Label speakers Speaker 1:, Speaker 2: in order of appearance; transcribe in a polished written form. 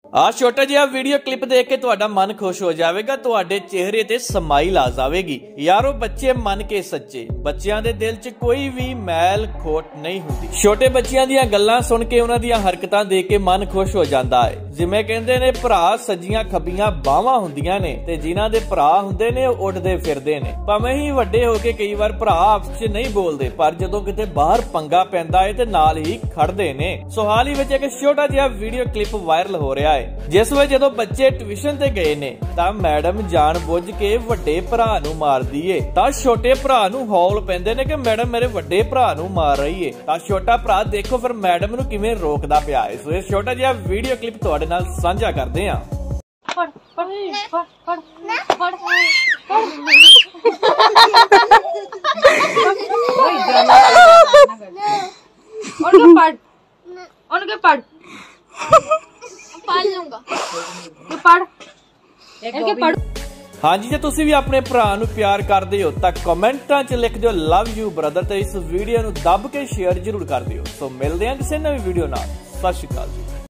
Speaker 1: ਆ ਛੋਟਾ ਜਿਹਾ ਵੀਡੀਓ ਕਲਿੱਪ ਦੇਖ ਕੇ ਤੁਹਾਡਾ ਮਨ ਖੁਸ਼ ਹੋ ਜਾਵੇਗਾ, ਤੁਹਾਡੇ ਚਿਹਰੇ ਤੇ ਸਮਾਈਲ ਆ ਜਾਵੇਗੀ। ਯਾਰੋ ਬੱਚੇ ਮੰਨ ਕੇ ਸੱਚੇ, ਬੱਚਿਆਂ ਦੇ ਦਿਲ 'ਚ ਕੋਈ ਵੀ ਮੈਲ ਖੋਟ ਨਹੀਂ ਹੁੰਦੀ। ਛੋਟੇ ਬੱਚਿਆਂ ਦੀਆਂ ਗੱਲਾਂ ਸੁਣ ਕੇ ਉਹਨਾਂ ਦੀਆਂ ਹਰਕਤਾਂ ਦੇਖ ਕੇ ਮਨ ਖੁਸ਼ ਹੋ ਜਾਂਦਾ ਹੈ। ਜਿਵੇਂ ਕਹਿੰਦੇ ਨੇ ਭਰਾ ਸੱਜੀਆਂ ਖੱਬੀਆਂ ਬਾਹਾਂ ਹੁੰਦੀਆਂ ਨੇ ਤੇ ਜਿਨ੍ਹਾਂ ਦੇ ਭਰਾ ਹੁੰਦੇ ਨੇ ਉਹ ਉੱਡਦੇ ਫਿਰਦੇ ਨੇ। ਭਾਵੇਂ ਹੀ ਵੱਡੇ ਹੋ ਕੇ ਕਈ ਵਾਰ ਭਰਾ ਆਪਸ 'ਚ ਨਹੀਂ ਬੋਲਦੇ, ਪਰ ਜਦੋਂ ਕਿਤੇ ਬਾਹਰ ਪੰਗਾ ਪੈਂਦਾ ਹੈ ਤੇ ਨਾਲ ਹੀ ਖੜਦੇ ਨੇ। ਸੋ ਹਾਲ ਹੀ ਵਿੱਚ ਇੱਕ ਛੋਟਾ ਜਿਹਾ ਵੀਡੀਓ ਕਲਿੱਪ ਵਾਇਰਲ ਹੋ ਰਿਹਾ ਹੈ, ਜਿਸ ਵਿੱਚ ਜਦੋਂ ਬੱਚੇ ਟਿਊਸ਼ਨ ਤੇ ਗਏ ਨੇ ਤਾਂ ਮੈਡਮ ਜਾਣ ਬੁੱਝ ਕੇ ਵੱਡੇ ਭਰਾ ਨੂੰ ਮਾਰਦੀ ਏ ਤਾਂ ਛੋਟੇ ਭਰਾ ਨੂੰ ਹੌਲ ਪੈਂਦੇ ਨੇ ਕਿ ਮੈਡਮ ਮੇਰੇ ਵੱਡੇ ਭਰਾ ਨੂੰ ਮਾਰ ਰਹੀ ਏ। ਤਾਂ ਛੋਟਾ ਭਰਾ ਦੇਖੋ ਫਿਰ ਮੈਡਮ ਨੂੰ ਕਿਵੇਂ ਰੋਕਦਾ ਪਿਆ ਹੈ। ਸੋ ਇਹ ਛੋਟਾ ਜਿਹਾ ਵੀਡੀਓ ਕਲਿੱਪ ਤੁਹਾਡੇ ਨਾਲ ਸਾਂਝਾ ਕਰਦੇ ਹਾਂ। ਹਾਂਜੀ, ਜੇ ਤੁਸੀਂ ਵੀ ਆਪਣੇ ਭਰਾ ਨੂੰ ਪਿਆਰ ਕਰਦੇ ਹੋ ਤਾਂ ਕਮੈਂਟਾਂ 'ਚ ਲਿਖ ਦਿਓ ਲਵ ਯੂ ਬ੍ਰਦਰ ਤੇ ਇਸ ਵੀਡੀਓ ਨੂੰ ਦੱਬ ਕੇ ਸ਼ੇਅਰ ਜ਼ਰੂਰ ਕਰ ਦਿਓ। ਸੋ ਮਿਲਦੇ ਹਾਂ ਕਿਸੇ ਨਵੀਂ ਵੀਡੀਓ ਨਾਲ। ਸਤਿ ਸ਼੍ਰੀ ਅਕਾਲ ਜੀ।